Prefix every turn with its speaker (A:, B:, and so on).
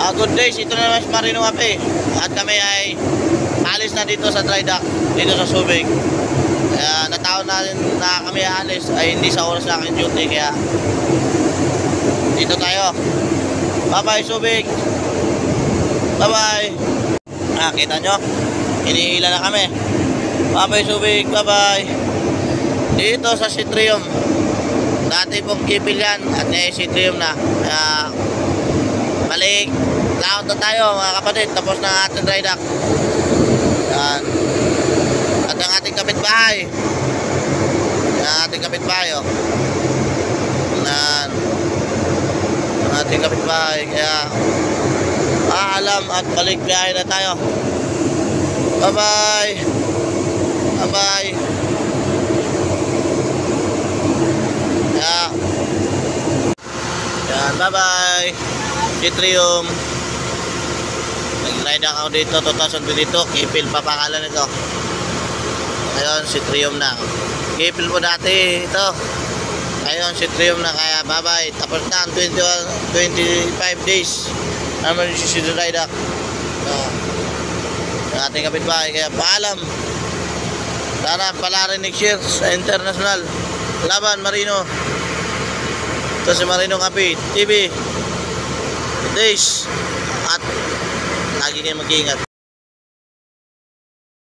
A: Good days, ito na naman si Marino Cafe. At kami ay alis na dito sa dry dock, dito sa Subic. Kaya nataon na rin na kami alis ay hindi sa oras na aking duty. Kaya dito tayo. Bye bye Subic. Bye bye. Kita nyo, hinihila na kami. Bye bye Subic. Bye bye. Dito sa Citrium. Dati pong Kipil yan at ngayon Citrium na. Kaya balik, laot na tayo mga kapatid. Tapos na ating dry dock. Yan. At ang ating kapitbahay. Ang ating kapitbahay, oh. Yan. Ang ating kapitbahay. Kaya paalam at balik biyahe na tayo. Bye bye. Bye bye. Yan, bye bye. Citrium. Nag-ride ako dito 2022. Kipil pa pangalan nito. Ngayon Citrium na. Kipil po dati ito. Ngayon Citrium na. Kaya bye bye. Tapos na ang 25 days naman yung ride up. Yung ating kapitbahay. Kaya paalam. Sana pala rin next year sa international. Laban Marino. Ito si Marino Cafe TV. Days. At lagi kayo mag-iingat.